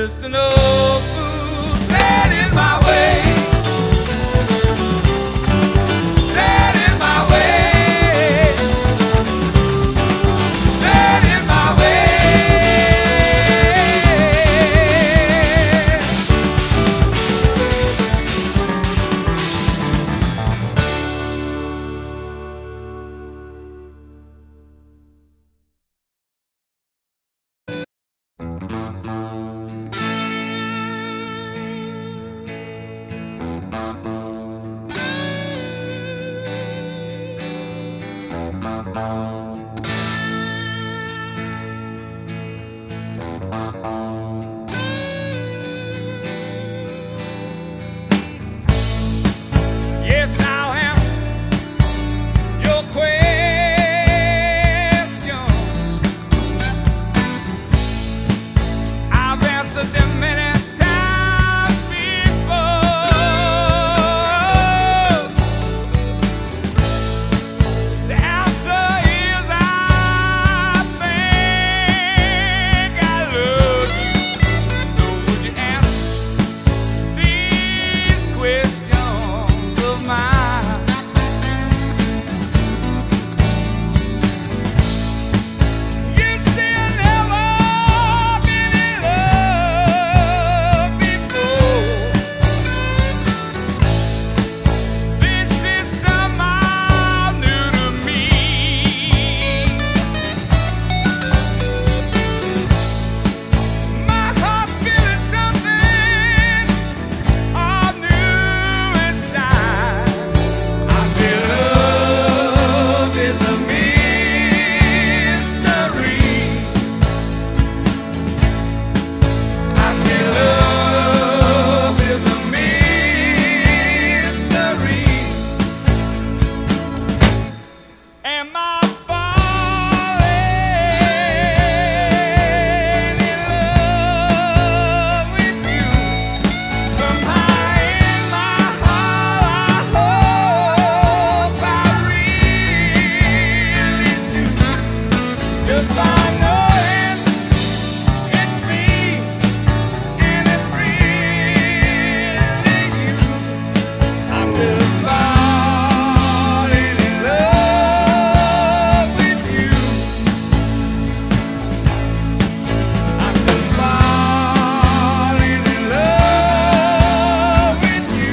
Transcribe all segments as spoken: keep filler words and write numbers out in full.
just an old fool sat in my way. Sat in my way. Sat in my way. Yes, I'll answer your question. I've answered them many times before. The answer is I think I love you. So would you answer these questions of mine? You still never been in love before. This is somehow new to me. My heart's feeling something all new inside. I feel love is a mystery. I feel love is a mystery. Am I falling in love with you? Somehow in my heart I hope I really do. Just by knowing it's me and it's really you. I'm just falling in love with you. I'm just falling in love with you.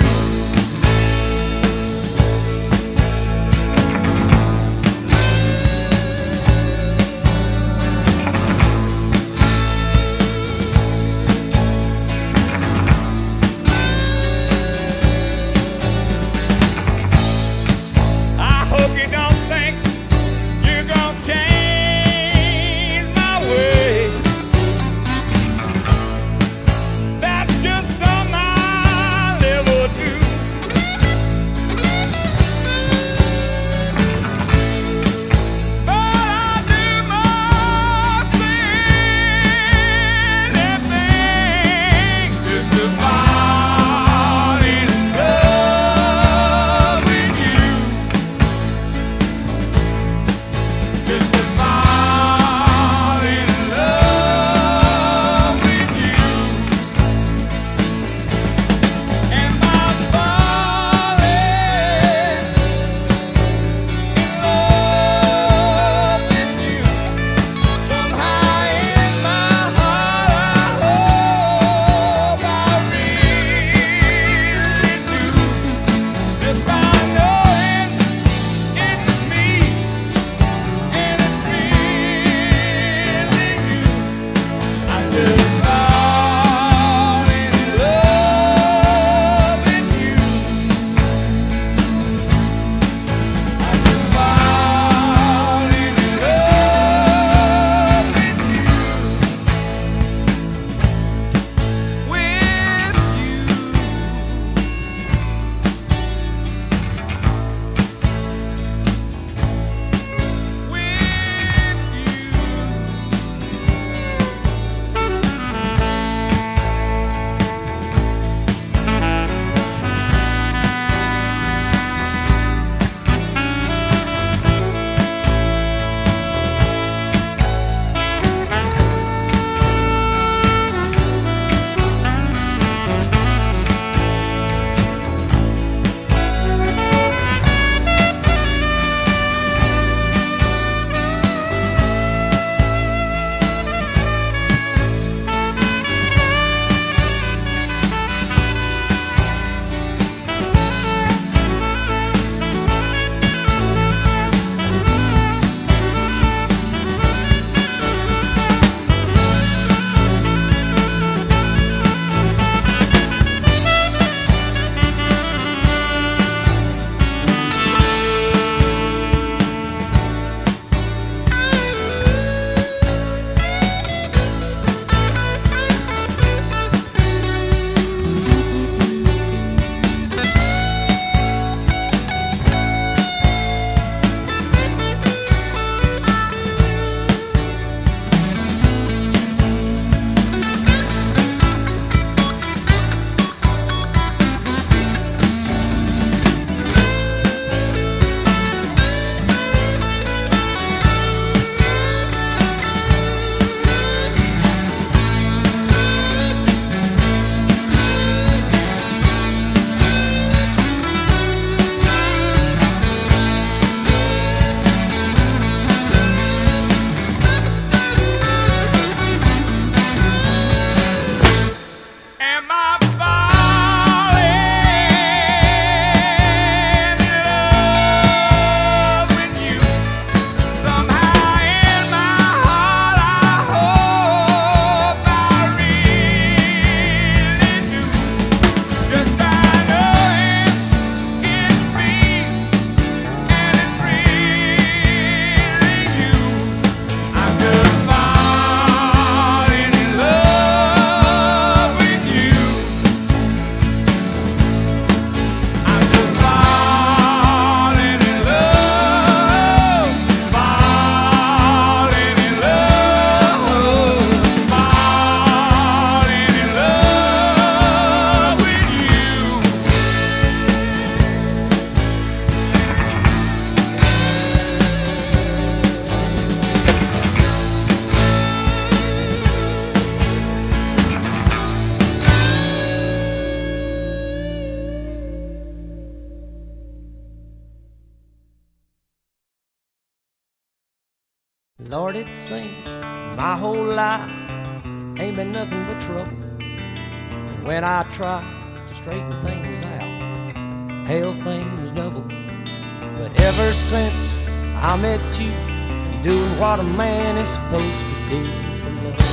Lord, it seems my whole life ain't been nothing but trouble. And when I try to straighten things out, hell things double. But ever since I met you, I'm doing what a man is supposed to do for love.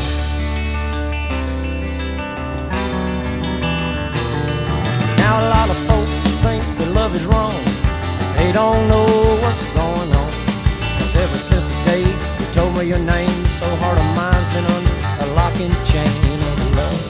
Now a lot of folks think that love is wrong, but they don't know what's going on. Cause ever since the day you told me your name, so heart of mine's been under a lock and chain of love.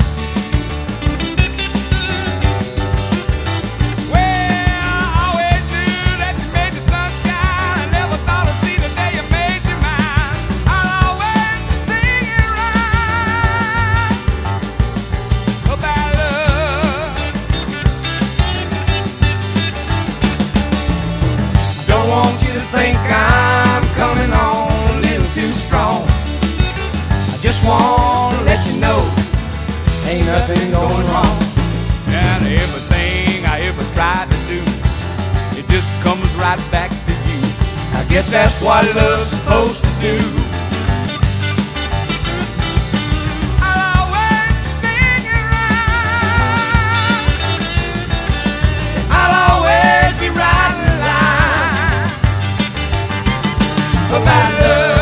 Think I'm coming on a little too strong. I just want to let you know ain't nothing going wrong. And everything I ever tried to do, it just comes right back to you. I guess that's what love's supposed to do. I'll always sing you right. I'll always be right in line about love.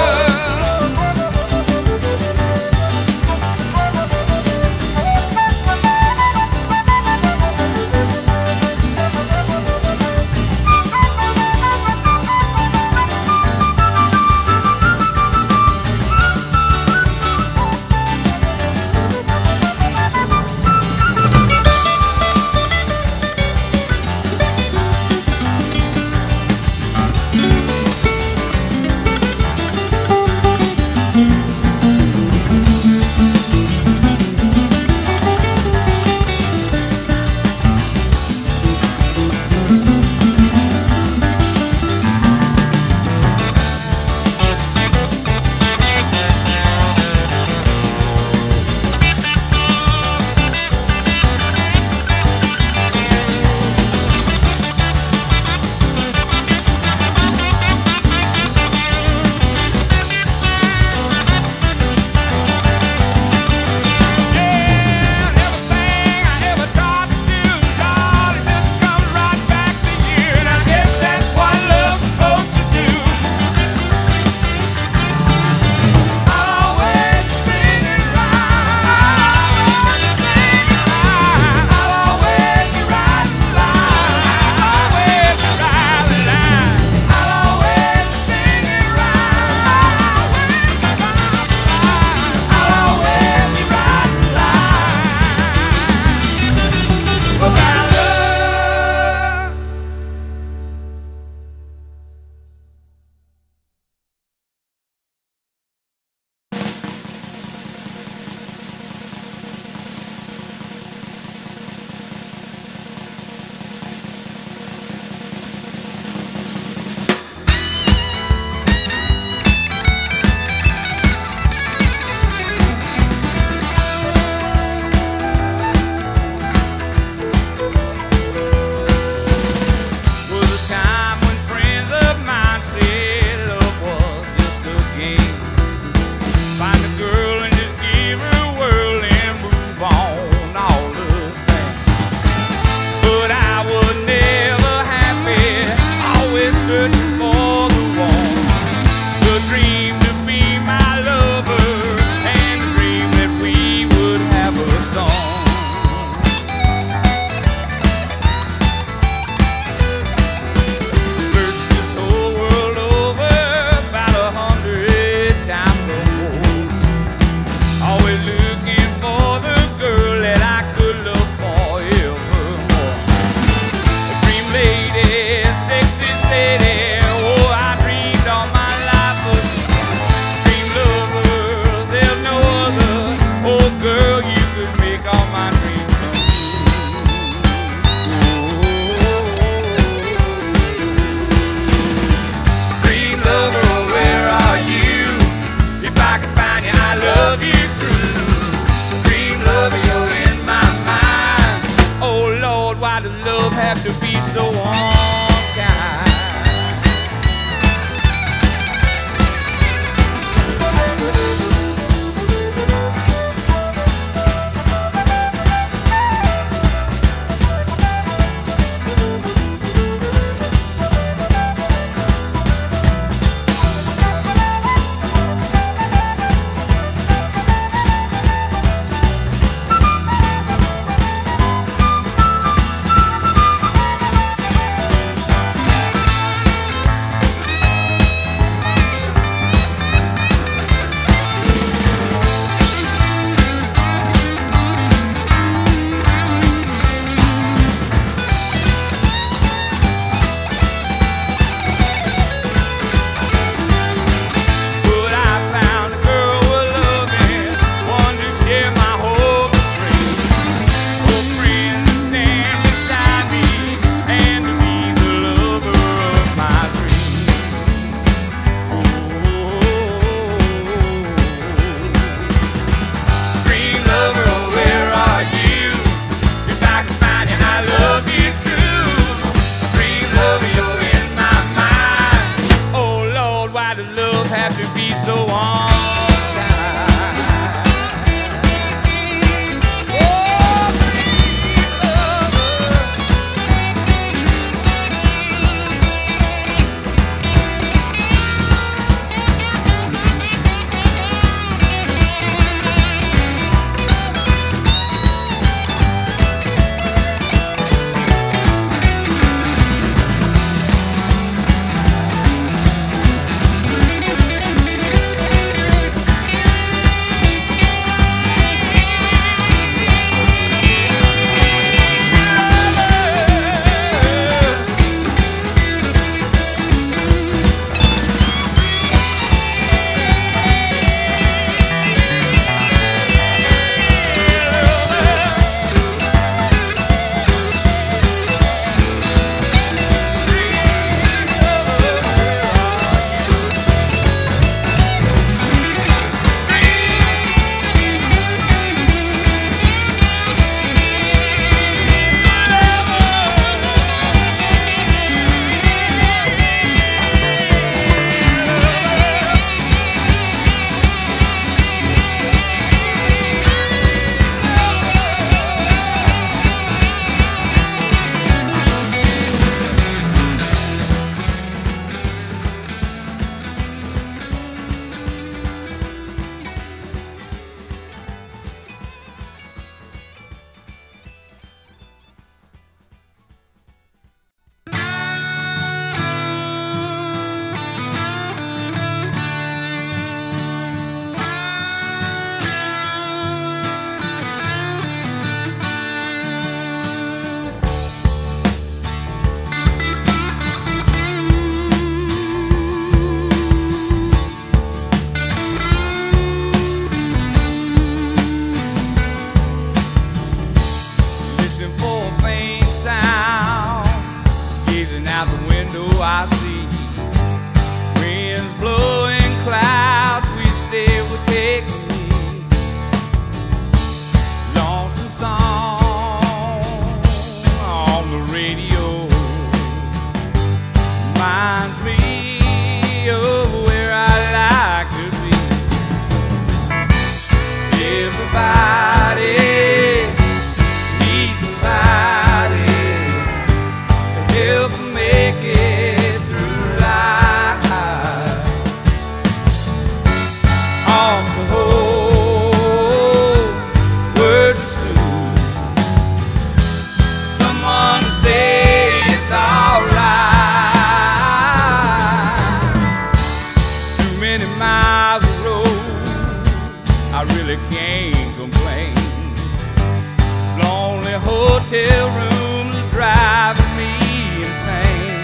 really can't complain. Lonely hotel rooms driving me insane.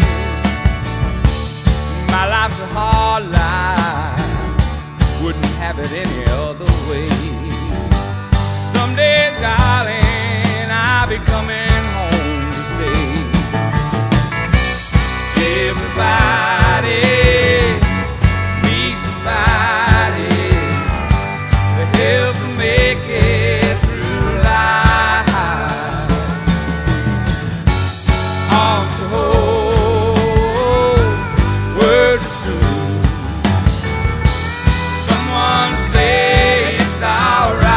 My life's a hard life, wouldn't have it any other way. Someday, darling, I'll be coming home to stay. Everybody needs somebody to help them make it through life. Arms to hold, words to soothe. Someone say it's alright.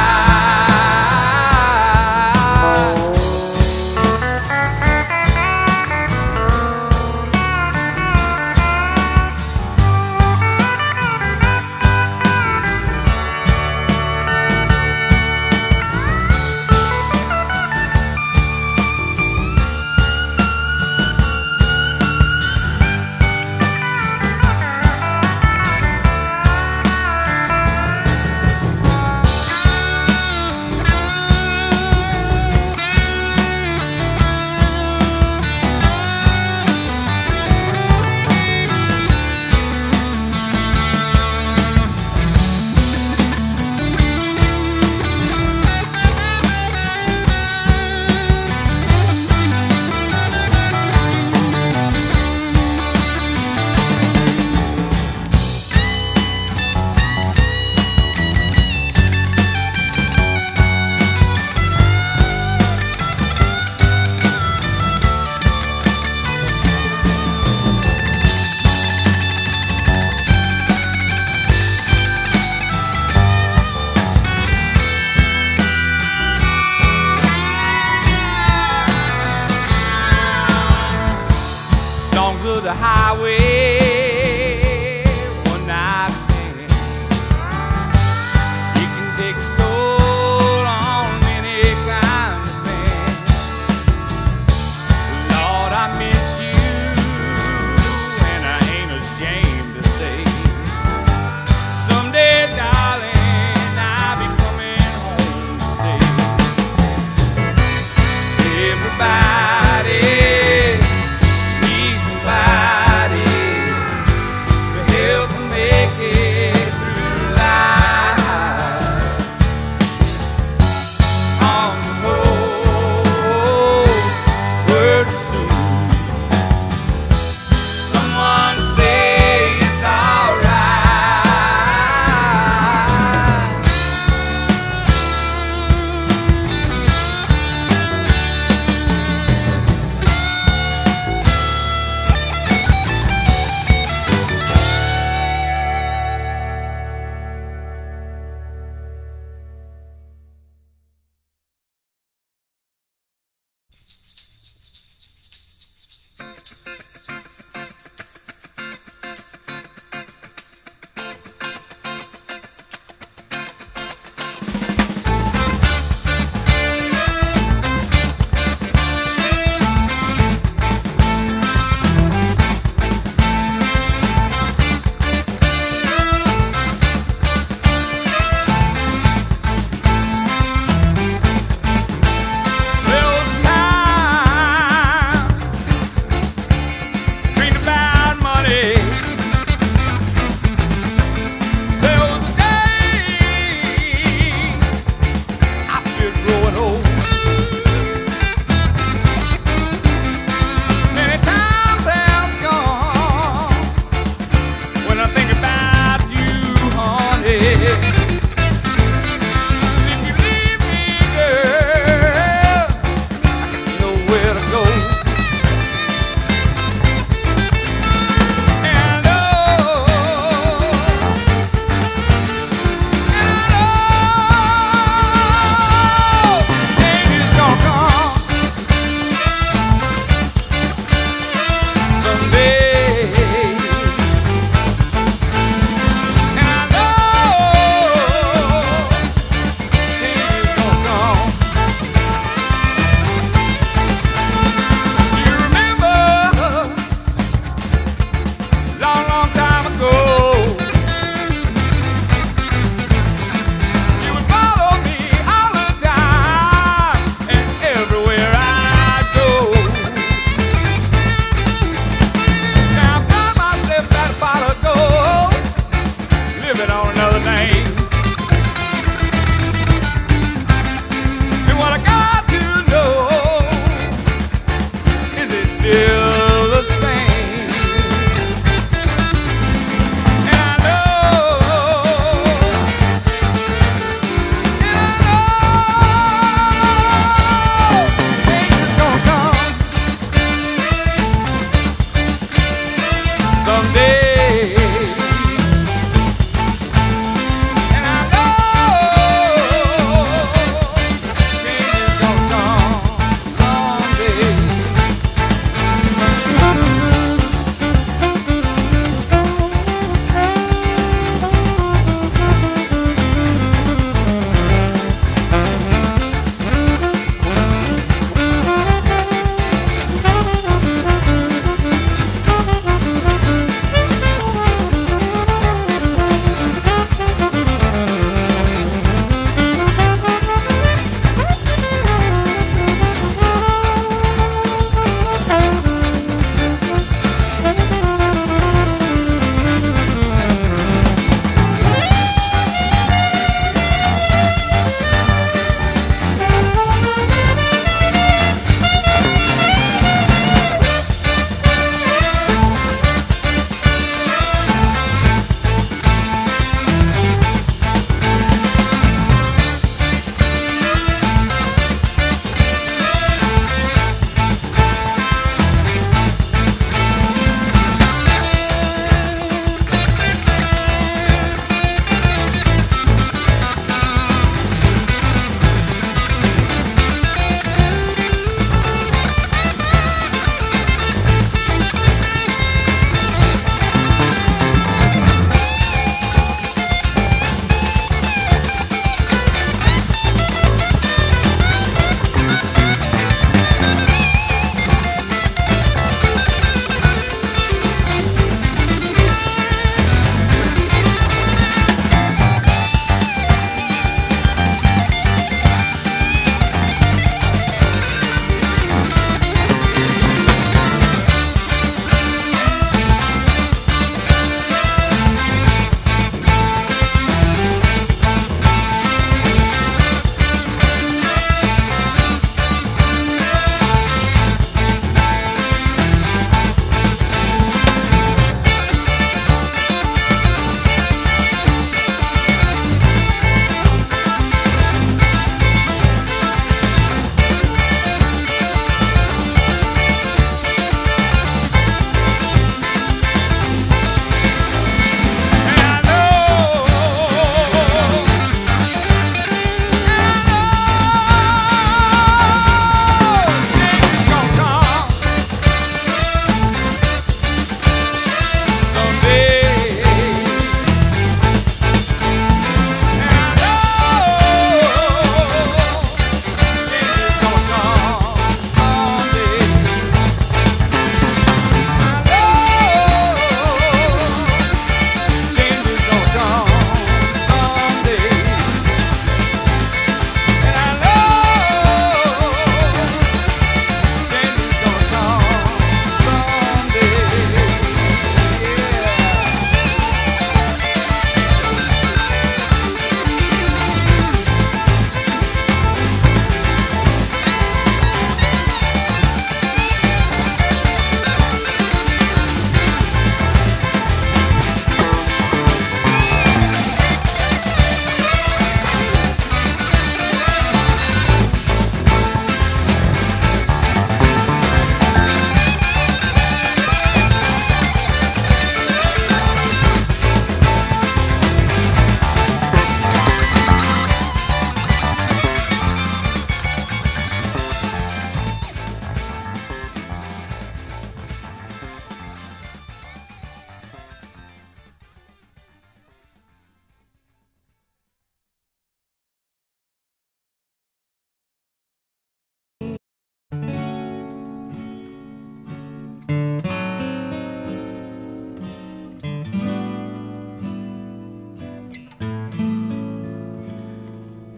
The highway, one night stand. You can take a stroll on any kind of man. Lord, I miss you, and I ain't ashamed to say. Someday, darling, I'll be coming home to stay. Everybody needs somebody to help them make it through life. Arms to hold, words to soothe. Someone say it's alright. Well, time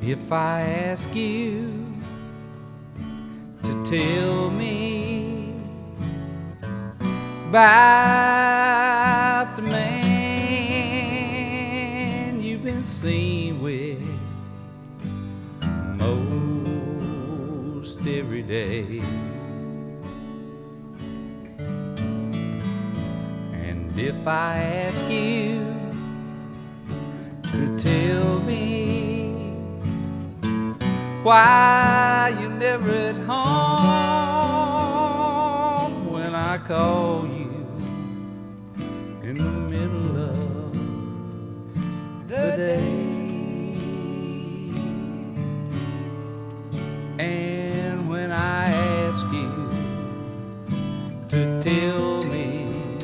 if I ask you to tell me about the man you've been seen with most every day, and if I ask you to tell me why you're never at home when I call you in the middle of the day, and when I ask you to tell me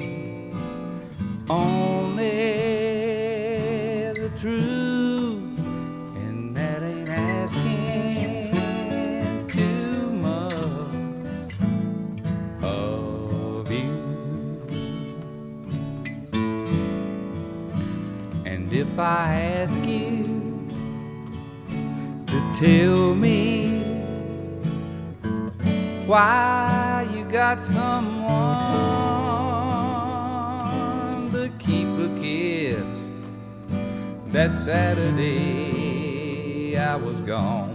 only the truth, and that ain't asking too much of you. And if I ask you to tell me why you got someone to keep a kiss, that Saturday I was gone.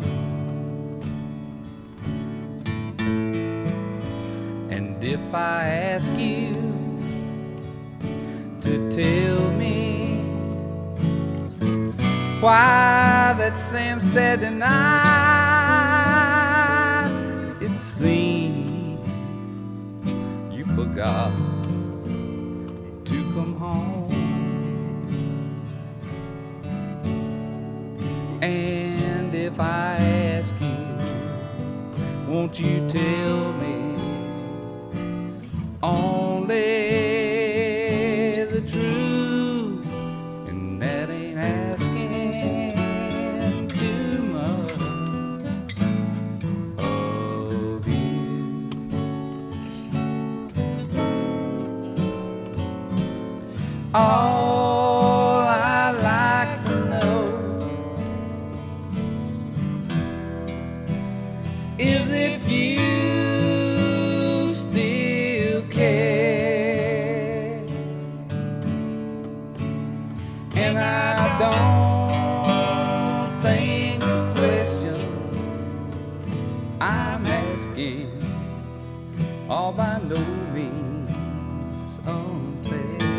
And if I ask you to tell me why that same Saturday night it seemed you forgot to come home, and if I ask you, won't you tell me only the truth, and that ain't asking too much of you. All I like to know is if you still care, and I don't think the questions I'm asking are by no means unfair.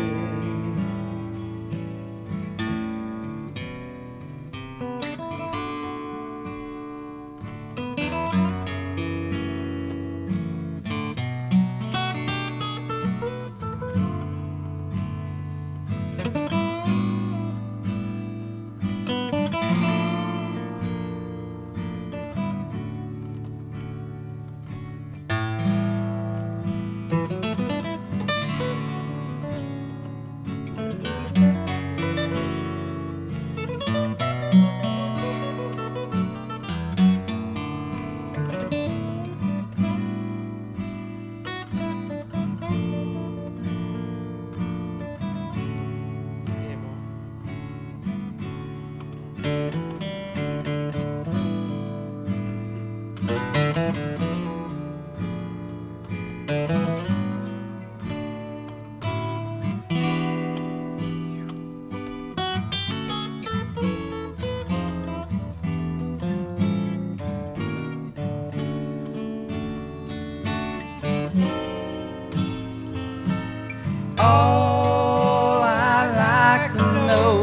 All I like to know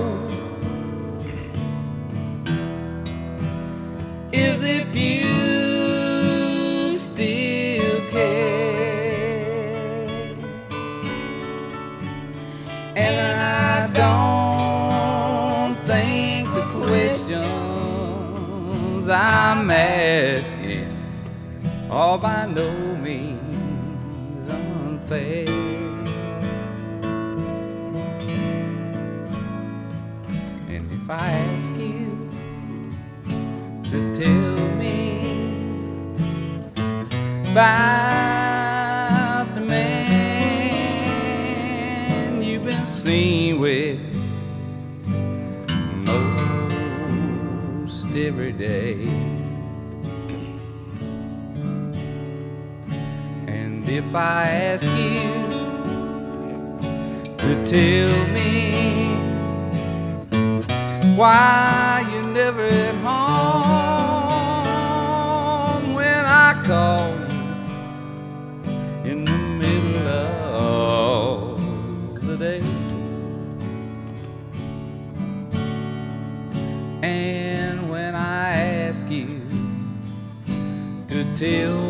is if you still care, and I don't think the questions I'm asking are by no means unfair. If I ask you to tell me about the man you've been seen with most every day. And if I ask you to tell me why you're never at home when I call you in the middle of the day, and when I ask you to tell